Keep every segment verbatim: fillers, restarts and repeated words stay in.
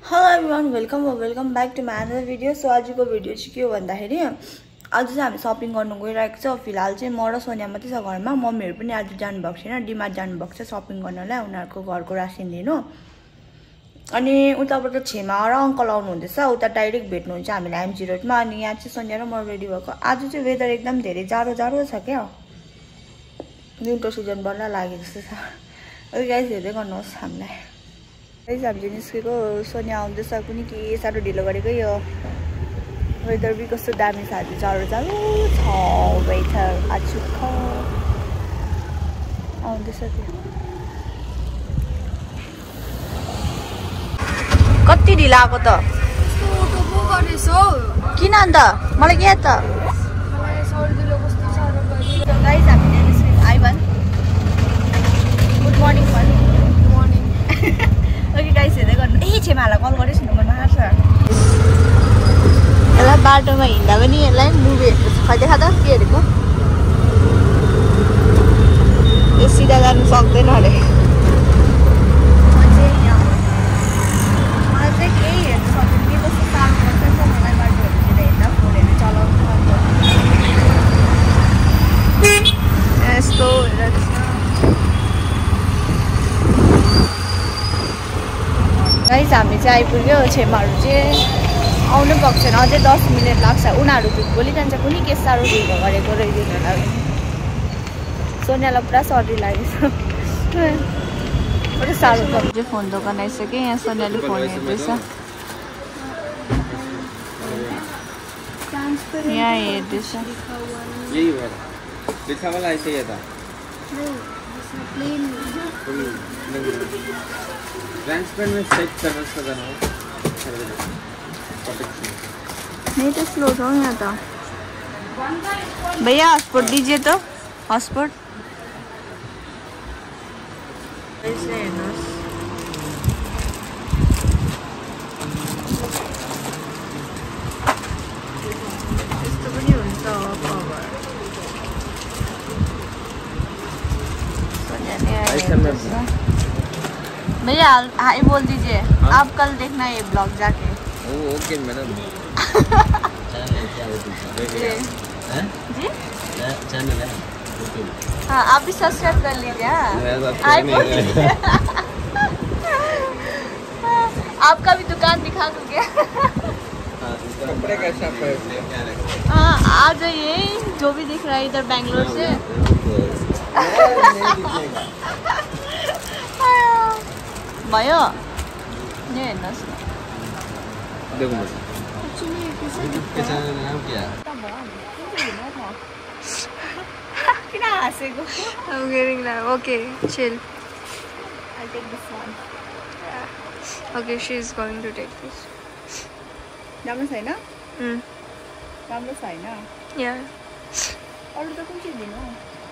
Hello everyone, welcome or welcome back to my another video. So आजको video चाहिँ के हो भन्दाखेरि आज चाहिँ हामी शपिङ गर्न गइरहेको छ। फिलहाल चाहिँ म र सोनिया मात्रै छ घरमा। मम्मीहरु पनि आज जानु भएको छैन, डिमार्ट जानु भएको छ शपिङ गर्नलाई उनीहरुको घरको रासिन लिनु। अनि उताबाट छेमा र अंकल आउनु हुँदैछ, उता डाइरेक्ट भेट्नु हुन्छ हामीलाई एमजी रोडमा। अनि यहाँ चाहिँ सोनिया र म रेडी भएको। आज चाहिँ वेदर एकदम धेरै जाडो जाडो छ क्या, विन्टर सिजन बल्ल लाग्यो जस्तो छ। ओके गाइस, हेर्दै गर्नुहोस् हामीलाई। गाइस हामी चाहिँ निस्केको, सोनिया आउँदैछ, कुनै के साह्रो ढिलो गरेको। यो वेदर भी कस्तो दामी छ, आज जाडो जाडो छ वेदर। आज आउँदैछ त्यो कति ढिला आएको त किन अन्त मलाई के त गाइस हामी निस्केको। आइवन गुड मर्निङ भन। Good morning. ओके गाइस, हेर्दै गर्नु। ए छेमालाई कल गरेँ सुन्नु मार्छ यसलाई बाटोमा हिँड्दा पनि यसलाई मुभी हेर्नु खै देखा त के हेरेको। यो सिधा जानु सक्दैन अरे। मलाई चाहिँ केही हेर्नु सक्दैन कि कस्तो साह्रो पर्छ नि त मलाई बाटोहरूतिर हेर्दा, फोनहरू चलाउनु यस्तो हेरेको छ। गाइस हामी चाहिँ आइपुग्यो। छेमाहरू चाहिँ आउनु भएको छैन, अझै दस मिनट लाग्छ। उनीहरू झुट बोलिजान्छ, कुनै के साह्रो ढिलो गरेको रहेछ होला। सोनियालाई पुरा सर्दी लागेछ, पुरा साह्रो पर्छ। फोन दोकान आइसक्यो, यहाँ सोनियाले फोन हेर्दैछ। यहाँ हेर्दैछ। ट्रांसपेरेंट में सेट करना सदा ना नहीं तो स्लो हो यहाँ था। भैया हॉटस्पॉट दीजिए तो हॉटस्पॉट। ऐसे है ना, इस्तो पनि हुन्छ कभर। भैया हाय बोल दीजिए। हाँ? आप कल देखना ये ब्लॉग जाके। ओ ओके मैडम। जी चैनल है। हाँ आप भी सब्सक्राइब कर लीजिए। हाय बोल दीजिए। आपका भी दुकान दिखा दूँ क्या? कपड़े का शॉप है। हाँ आ जाइए, जो भी दिख रहा है इधर बैंगलोर से। भयो नि हेर्नुहोस् न। देखो मुझे के चैनल नाम क्या है? किन हाँसेको? I'm getting that. Okay, chill. I'll take this one. Okay, she's going to take this. राम्रो छैन? Hmm. राम्रो छैन? Yeah. अरू त कुन चाहिँ दिनु?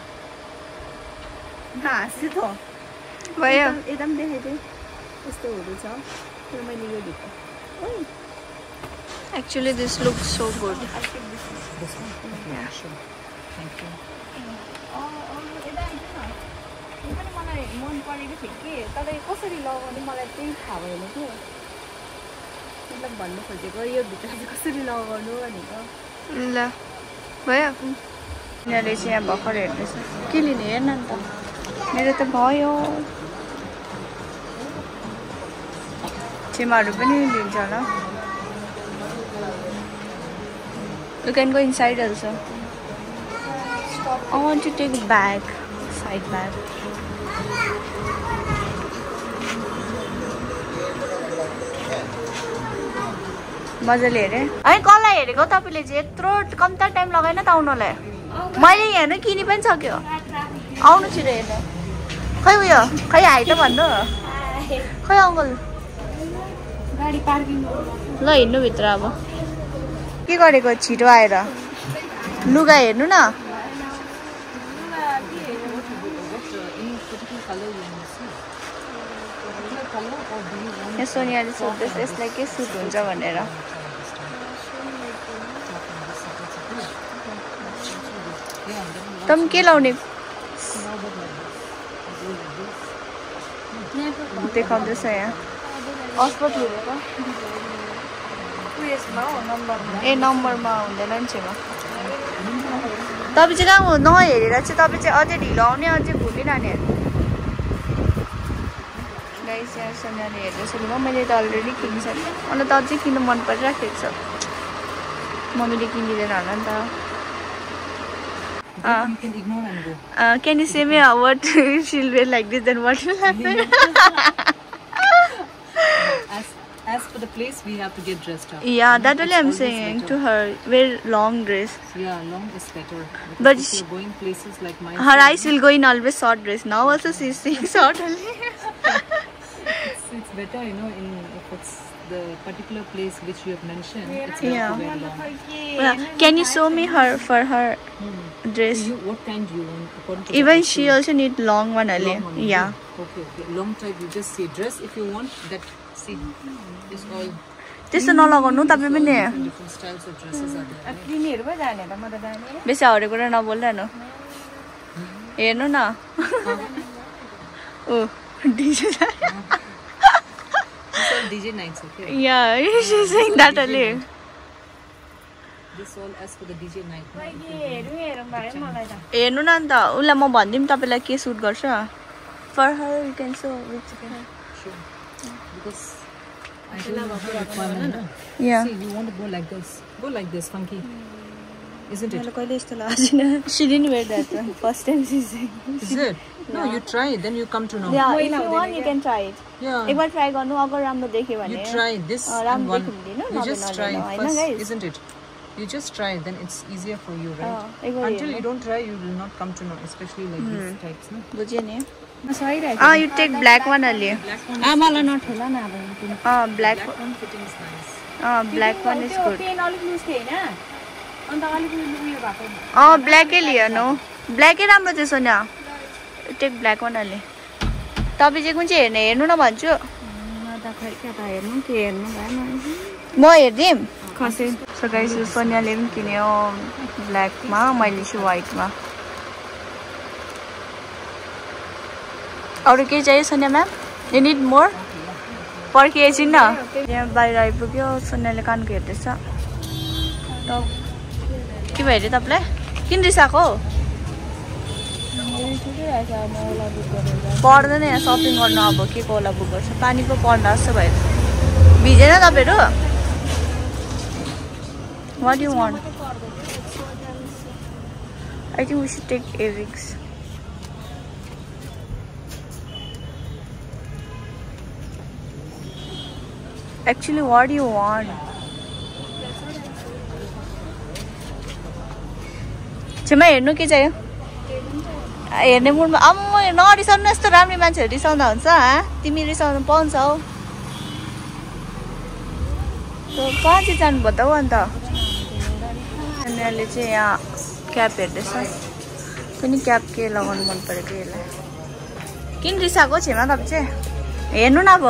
हाँसे त भयो। एकदम देखाइदिए यस्तो हुँदैछ, तर मैले यो दिएको। Actually, this looks so good. I'll take this one. This one? Yeah. Sure. Thank you. यता आइज न, यो पनि मलाई मन परेको थियो कि, तर यो कसरी लगाउने मलाई त्यही थाहा भएन कि। मतलब भन्नु खोजेको यो भित्र चाहिँ कसरी लगाउनु भनेको। ल भयो। यिनीहरूले चाहिँ यहाँ भर्खर हेर्दैछ के लिने, हेर्न नि त। मेरो त भयो। छेमाहरू पनि लिन्छ होला। You can go inside also. I want to take a bag, side bag. मजाले हेरेँ है। कसलाई हेरेको तपाईँले चाहिँ यत्रो कम्ता टाइम लगाएन त आउनलाई? मैले हेर्नु किनि पनि सक्यो। आउनु छिटो हेर्नु। खै उयो खै आइ त भन्नु। खै अङ्कल गाडी पार्किङ ल हिँड्नु भित्र। अब के गरेको छिटो आएर? लुगा हेर्नु न। यहाँ सोनियाले सोध्दैछ यसलाई के सुट हुन्छ भनेर। तम के लाउने? देखाउँदैछ यहाँ। हस्पट हेरेको ए नम्बरमा हुँदैन नि छेमा तपाईँ चाहिँ कहाँ नहेरेर चाहिँ तपाईँ चाहिँ अझै ढिलो आउने अझै भुलिरहने गाइस यहाँ सोनियाले हेर्दैछ लु मैले त अलरेडी किनिसकेँ अन्त त अझै किन्नु मन परिराखेको छ मम्मीले किनिदिँदैन होला नि त You can ignore and go. Uh, can you say me uh, what she'll wear like this? Then what will happen? as as for the place, we have to get dressed up. Yeah, that only I'm saying to her. Wear long dress. Yeah, long is better. But if you're going places like mine, her eyes will go in always short dress. Now also she's saying short only. it's, it's better, you know, in if it's the particular place which you have mentioned. It's better Yeah. to wear long. Well, can you show me her for her Hmm. dress? So you, what kind do you want? According to Even that, she you- also need long one only. long one, Yeah. Okay, okay. Long type, you just say dress if you want. That see, is all. त्यस्तो नलगाउनु तपाईँ पनि Different, different styles of dresses are there. Right? बेसी हाउरे कुरा नबोल्नु हेर्नु न ओ DJ These all D J nights, okay? या she's saying that only. This all as for the D J night. no? हेर्नु न अन्त उसलाई म भनिदिउँ तपाईँलाई के सुट गर्छ for her you can so which Sure. Because I don't have a requirement. no? या See, you want to go like this. Go like this, funky. Isn't it? कहिले यस्तो लाग्छ छैन she didn't wear that first time she said Is it? No, you try it, then you come to know. yeah if you want you can try it Yeah. एक बार try गर्नु अगर राम्रो देख्यो भने You try this uh, and राम्रो one. देख्यो भने You just try it हैन first, guys isn't it? You just try it, then it's easier for you, right? Uh, एक बार Until you don't try, you will not come to know, especially like these types, no? बुझ्यो नि uh you take black one अलि आमालाई नठेला न अब uh black Black one fitting is nice. Uh black one is good पेन अलिक loose थियो हैन अन्त अलिक उयो भएको अ ब्ल्याकै लिनु ब्ल्याकै राम्रो छ सोनिया टेक ब्ल्याक वान अलि तपाईँ चाहिँ कुन चाहिँ हेर्ने हेर्नु न भन्छु म त खै के त हेर्नु के हेर्नु भएन म हेरिदिउँ खसे सो गाइस सोनियाले पनि किन्यो ब्ल्याकमा मैले चाहिँ व्हाइटमा अरू केही चाहियो Sonia ma'am you need more पर्खी एकछिन न यहाँ बाहिर आइपुग्यो सोनियाले कानको हेर्दैछ टप के भयो अरे तपाईँलाई किन रिसाएको पर्दैन यहाँ सपिङ गर्नु अब के को होला बुक गर्छ पानी पो पर्दा जस्तो भयो भिजेन तपाईँहरू what you want I think we should take एरिक्स एक्चुली वाट यु वान्ट छेमा हेर्नु के चाहियो हेर्ने मुडमा अब म नरिसाउनु यस्तो राम्रो मान्छेहरू रिसाउँदा हुन्छ तिमी रिसाउनु पाउँछौ कहाँ चाहिँ जानुभयो त हौ अन्त यिनीहरूले चाहिँ यहाँ क्याप हेर्दैछ पनि क्याप के लगाउनु मन परेको यसलाई किन रिसाएको छेमा तपाईँ चाहिँ हेर्नु न अब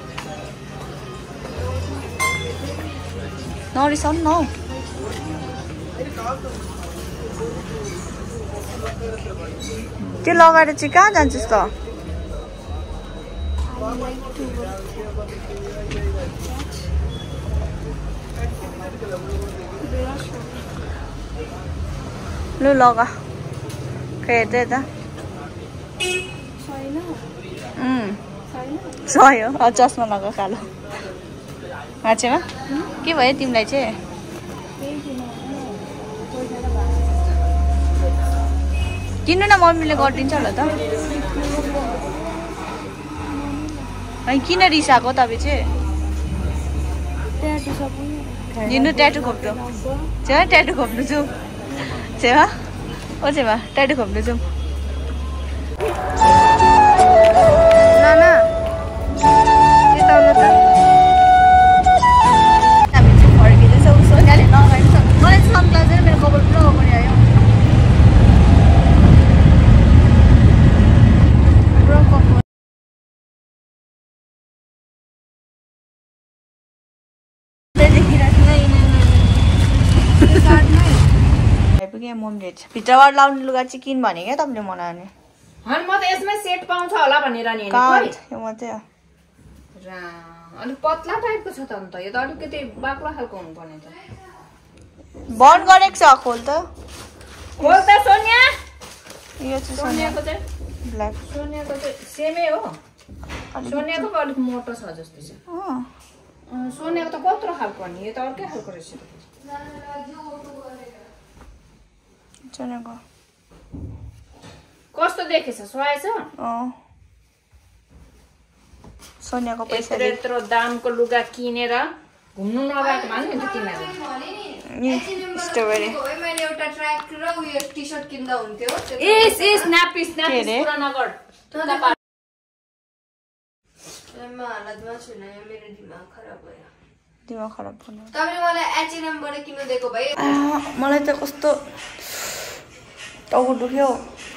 नरिसाउनु न हौ त्यो लगाएर चाहिँ कहाँ जान्छस् त लु लगा खै हेर्दै यता सही हो अँ चस्मा लगा कालो माछेमा के भयो तिमीलाई चाहिँ किन्नु न मम्मीले गरिदिन्छ होला त अनि किन रिसाएको तपाईँ चाहिँ लिनु ट्याटु खोप्नु छेमा ट्याटु खोप्नु जाउँ छेमा ओ छेमा ट्याटु खोप्नु जाउँ ल न यता आउनु त हामी चाहिँ फर्किँदैछौँ सोनियाले लगाएको छ मलाई सनग्लास चाहिँ मेरो कपाल पुरा अगाडि आयो पुरा कपाल आइपुग्यो मम्मीले भित्रबाट लाउने लुगा चाहिँ किन भने क्या तपाईँले मलाई अनि हन म त यसमै सेट पाउँछ होला भनेर नि कहाँ यो मात्रै हो अनि पतला टाइपको छ त अन्त यो त अलिकति बाक्लो खालको हुनुपर्ने त बन्द गरेको छ खोल त खोल त सोनिया यो चाहिँ सोनियाको चाहिँ ब्ल्याक सोनियाको चाहिँ सेमै हो सोनियाको पो अलिक मोटो छ जस्तो छ सोनियाको त कत्रो खालको नि यो त अर्कै खालको रहेछ सोनियाको कस्तो देखेछ सुहाएछ अँ सोनियाको पैसा यत्रो यत्रो दामको लुगा किनेर घुम्नु नगएको भन्नु नि तिमीहरू स्ट्रबेरी मैले एउटा ट्र्याक र उयो टी-शर्ट किन्दा हुन्थ्यो इस इस नापिस नापिस पुरा नगर म हालतमा छैन मेरो दिमाग खराब भयो दिमाग खराब भयो तपाईले मलाई एचएनएम बाट किन्नु दिएको भए मलाई त कस्तो टाउको दुख्यो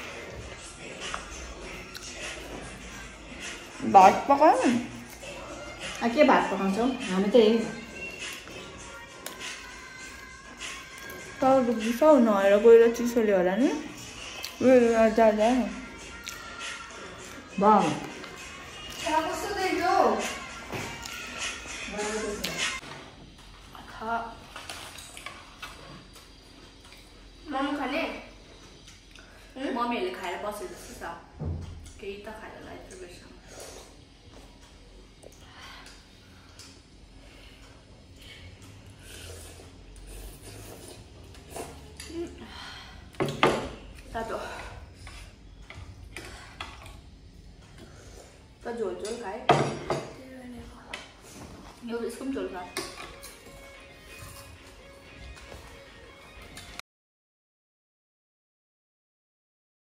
भात पकायो के भात पकाउँछौ हामी त यही टाउको दुख्दैछ नहेर गएर चिसोले होला नि जाँदा भाउ कस्तो देख्यो मम खाने मम्मीहरूले खाएर बसे जस्तो छ केही त खाएर लाग्छ बेस तातो त झोल झोल खाए यो यसको पनि झोल खा